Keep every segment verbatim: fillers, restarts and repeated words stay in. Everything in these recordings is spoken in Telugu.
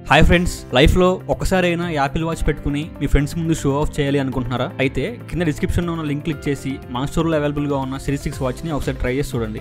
హాయ్ ఫ్రెండ్స్, లైఫ్లో ఒక్కసారైనా యాపిల్ వాచ్ పెట్టుకుని మీ ఫ్రెండ్స్ ముందు షో ఆఫ్ చేయాలి అనుకుంటున్నారా? అయితే కింద డిస్క్రిప్షన్లో ఉన్న లింక్ క్లిక్ చేసి మా స్టోర్లో అవైలబుల్గా ఉన్న సిరీస్ సిక్స్ వాచ్ని ఒకసారి ట్రై చేసి చూడండి.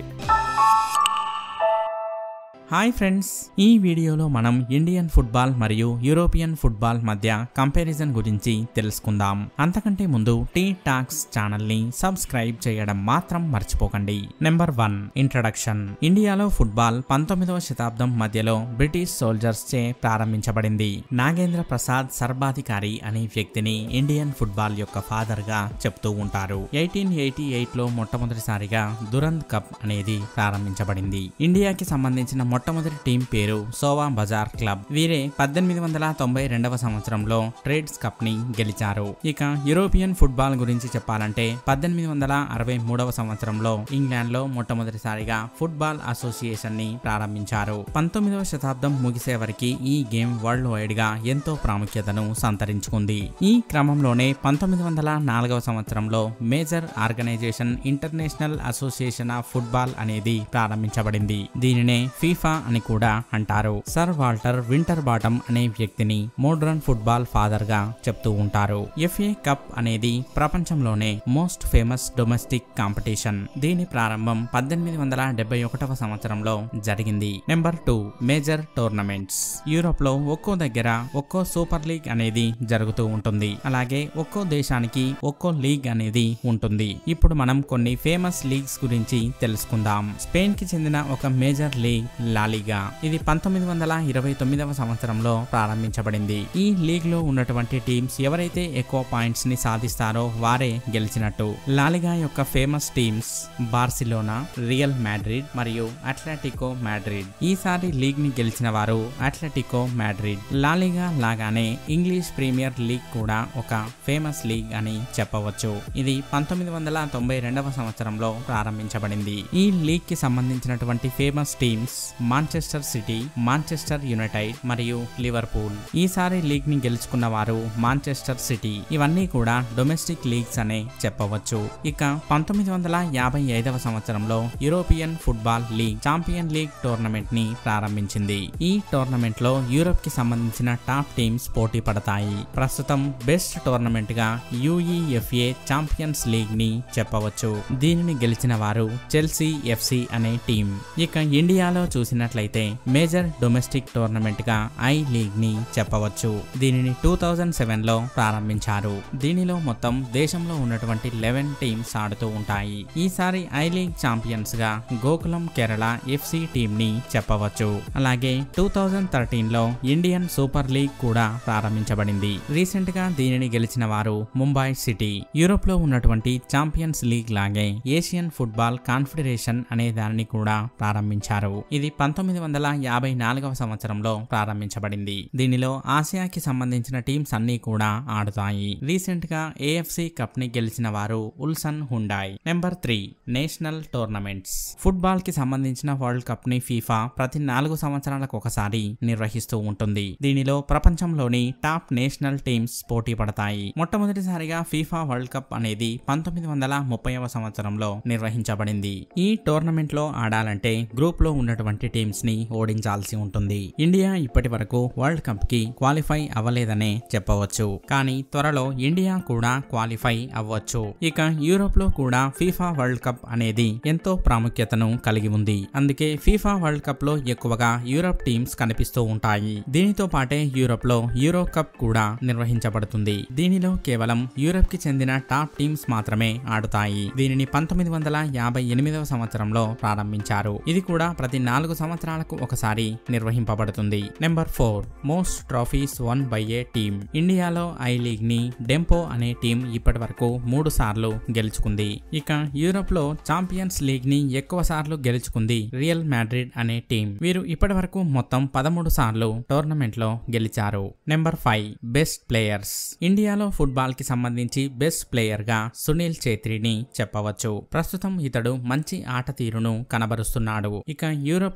హాయ్ ఫ్రెండ్స్, ఈ వీడియోలో మనం ఇండియన్ ఫుట్బాల్ మరియు యూరోపియన్ ఫుట్బాల్ మధ్య కంపారిజన్ గురించి తెలుసుకుందాం. అంతకంటే ముందు టీ టాక్స్ ఛానల్ ని సబ్స్క్రైబ్ చేయడం మాత్రం మర్చిపోకండి. Number one, introduction. ఇండియాలో ఫుట్బాల్ పంతొమ్మిదవ శతాబ్దం మధ్యలో బ్రిటిష్ సోల్జర్స్ చే ప్రారంభించబడింది. నాగేంద్ర ప్రసాద్ సర్బాధికారి అనే వ్యక్తిని ఇండియన్ ఫుట్బాల్ యొక్క ఫాదర్ గా చెప్తూ ఉంటారు. ఎయిటీన్ ఎయిటీ ఎయిట్ లో మొట్టమొదటిసారిగా దురంద్ కప్ అనేది ప్రారంభించబడింది. ఇండియాకి సంబంధించిన మొట్టమొదటి టీం పేరు సోవా బజార్ క్లబ్. వీరే పద్దెనిమిది వందల తొంభై రెండవ సంవత్సరంలో ట్రేడ్స్ కప్ ని గెలిచారు. ఇక యూరోపియన్ ఫుట్బాల్ గురించి చెప్పాలంటే పద్దెనిమిది వందల అరవై మూడవ సంవత్సరంలో ఇంగ్లాండ్ లో మొట్టమొదటిసారిగా ఫుట్బాల్ అసోసియేషన్ ని ప్రారంభించారు. పంతొమ్మిదవ శతాబ్దం ముగిసే వరకు ఈ గేమ్ వరల్డ్ వైడ్ గా ఎంతో ప్రాముఖ్యతను సంతరించుకుంది. ఈ క్రమంలోనే పంతొమ్మిది వందల నాలుగవ సంవత్సరంలో major organisation international association of football అనేది ప్రారంభించబడింది. దీనినే ఫీఫా అని కూడా అంటారు. సర్ వాల్టర్ వింటర్ బాటమ్ అనే వ్యక్తిని మోడ్రన్ ఫుట్బాల్ ఫాదర్ గా చెప్తూ ఉంటారు. ఎఫ్ఏ కప్ అనేది ప్రపంచంలోనే మోస్ట్ ఫేమస్ డొమెస్టిక్ కాంపిటీషన్. దీని ప్రారంభం పద్దెనిమిది వందల డెబ్బై ఒకటవ సంవత్సరంలో జరిగింది. Number two, major tournaments. Europe లో ఒక్కో దగ్గర ఒక్కో సూపర్ లీగ్ అనేది జరుగుతూ ఉంటుంది. అలాగే ఒక్కో దేశానికి ఒక్కో లీగ్ అనేది ఉంటుంది. ఇప్పుడు మనం కొన్ని ఫేమస్ లీగ్స్ గురించి తెలుసుకుందాం. స్పెయిన్ కి చెందిన ఒక మేజర్ లీగ్ లాలిగా. ఇది పంతొమ్మిది వందల ఇరవై తొమ్మిదవ సంవత్సరంలో ప్రారంభించబడింది. ఈ లీగ్ లో ఉన్నటువంటి టీమ్స్ ఎవరైతే ఎక్కువ పాయింట్స్ ని సాధిస్తారో వారే గెలిచినట్టు. లాలిగా యొక్క famous teams Barcelona, Real Madrid మరియు అథ్లెటికో మాడ్రిడ్. ఈసారి లీగ్ ని గెలిచిన వారు అథ్లెటికో మాడ్రిడ్. లాలిగా లాగానే ఇంగ్లీష్ ప్రీమియర్ లీగ్ కూడా ఒక ఫేమస్ లీగ్ అని చెప్పవచ్చు. ఇది పంతొమ్మిది వందల తొంభై రెండవ సంవత్సరంలో ప్రారంభించబడింది. ఈ లీగ్ కి సంబంధించినటువంటి famous teams Manchester City, Manchester United మరియు లివర్పూల్. ఈసారి లీగ్ ని గెలుచుకున్న వారు మాంచెస్టర్ సిటీ. ఇవన్నీ కూడా డొమెస్టిక్ లీగ్స్ అనే చెప్పవచ్చు. ఇక పంతొమ్మిది వందల యాభై ఐదవ సంవత్సరంలో European football league champion league tournament ని ప్రారంభించింది. ఈ టోర్నమెంట్ లో యూరోప్ కి సంబంధించిన టాప్ టీమ్స్ పోటీ పడతాయి. ప్రస్తుతం బెస్ట్ టోర్నమెంట్ గా యూఈఎఫ్ఏ ఛాంపియన్స్ లీగ్ ని చెప్పవచ్చు. దీనిని గెలిచిన వారు చెల్సీ ఎఫ్సి అనే టీం. ఇక ఇండియాలో చూసినట్లయితే మేజర్ డొమెస్టిక్ టోర్నమెంట్ గా ఐ లీగ్ ని చెప్పవచ్చు. దీనిని టూ థౌజండ్ సెవెన్ లో ప్రారంభించారు. దీనిలో మొత్తం దేశంలో ఉన్నటువంటి లెవెన్ టీమ్స్ ఆడుతూ ఉంటాయి. ఈసారి ఐ లీగ్ ఛాంపియన్స్ గా గోకులం కేరళ ఎఫ్సి టీం ని చెప్పవచ్చు. అలాగే టూ థౌజండ్ థర్టీన్ లో ఇండియన్ సూపర్ లీగ్ కూడా ప్రారంభించబడింది. రీసెంట్ గా దీనిని గెలిచిన వారు ముంబై సిటీ. యూరోప్ లో ఉన్నటువంటి ఛాంపియన్స్ లీగ్ లాగే ఏషియన్ ఫుట్బాల్ కాన్ఫెడరేషన్ అనే దానిని కూడా ప్రారంభించారు. ఇది పంతొమ్మిది వందల యాభై నాలుగవ సంవత్సరంలో ప్రారంభించబడింది. దీనిలో ఆసియాకి సంబంధించిన టీమ్స్ అన్ని కూడా ఆడుతాయి. రీసెంట్ గా ఏఎఫ్సి కప్ ని గెలిచిన వారు Ulsan Hyundai. Number three, national tournaments. Football కి సంబంధించిన వరల్డ్ కప్ ని ఫీఫా ప్రతి నాలుగు సంవత్సరాలకు ఒకసారి నిర్వహిస్తూ ఉంటుంది. దీనిలో ప్రపంచంలోని టాప్ నేషనల్ టీమ్స్ పోటీ పడతాయి. మొట్టమొదటిసారిగా ఫీఫా వరల్డ్ కప్ అనేది పంతొమ్మిది వందల ముప్పైవ సంవత్సరంలో నిర్వహించబడింది. ఈ టోర్నమెంట్ లో ఆడాలంటే గ్రూప్ లో ఉన్నటువంటి టీమ్స్ ని ఓడించాల్సి ఉంటుంది. ఇండియా ఇప్పటి వరకు వరల్డ్ కప్ కి క్వాలిఫై అవ్వలేదనే చెప్పవచ్చు. కానీ త్వరలో ఇండియా కూడా క్వాలిఫై అవ్వచ్చు. ఇక యూరోప్ లో కూడా ఫీఫా వరల్డ్ కప్ అనేది ఎంతో ప్రాముఖ్యతను కలిగి ఉంది. అందుకే ఫీఫా వరల్డ్ కప్ లో ఎక్కువగా యూరోప్ టీమ్స్ కనిపిస్తూ ఉంటాయి. దీనితో పాటే యూరోప్ లో యూరో కప్ కూడా నిర్వహించబడుతుంది. దీనిలో కేవలం యూరోప్ కి చెందిన టాప్ టీమ్స్ మాత్రమే ఆడుతాయి. దీనిని పంతొమ్మిది వందల యాభై ఎనిమిదవ సంవత్సరంలో ప్రారంభించారు. ఇది కూడా ప్రతి నాలుగు సంవత్సరాలకు ఒకసారి నిర్వహింపబడుతుంది. Number four, most trophies won by a team. ఇండియాలో ఐ లీగ్ ని డెంపో అనే టీం ఇప్పటి వరకు మూడు సార్లు గెలుచుకుంది. ఇక యూరోప్ లో ఛాంపియన్స్ లీగ్ ని ఎక్కువ సార్లు గెలుచుకుంది రియల్ మాడ్రిడ్ అనే టీం. వీరు ఇప్పటి వరకు మొత్తం పదమూడు సార్లు టోర్నమెంట్ లో గెలిచారు. Number five, best players. ఇండియాలో ఫుట్బాల్ కి సంబంధించి బెస్ట్ ప్లేయర్ గా సునీల్ ఛేత్రిని చెప్పవచ్చు. ప్రస్తుతం ఇతడు మంచి ఆట తీరును కనబరుస్తున్నాడు. ఇక యూరోప్ లో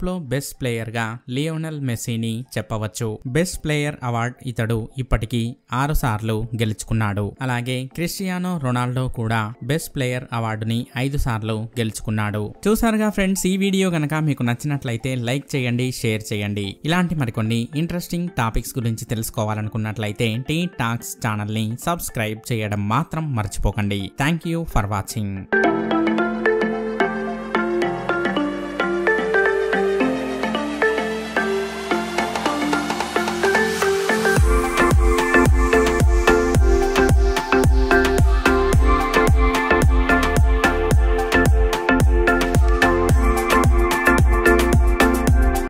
లో బెస్ట్ ప్లేయర్ గా లియోనెల్ మెస్సీని చెప్పవచ్చు. బెస్ట్ ప్లేయర్ అవార్డ్ ఇతడు ఇప్పటికీ ఆరు సార్లు గెలుచుకున్నాడు. అలాగే క్రిస్టియానో రొనాల్డో కూడా బెస్ట్ ప్లేయర్ అవార్డుని ఐదు సార్లు గెలుచుకున్నాడు. చూసారుగా ఫ్రెండ్స్, ఈ వీడియో గనక మీకు నచ్చినట్లయితే లైక్ చేయండి, షేర్ చేయండి. ఇలాంటి మరికొన్ని ఇంట్రెస్టింగ్ టాపిక్స్ గురించి తెలుసుకోవాలనుకున్నట్లయితే టీ టాక్స్ ఛానల్ ని సబ్స్క్రైబ్ చేయడం మాత్రం మర్చిపోకండి. Thank you for watching.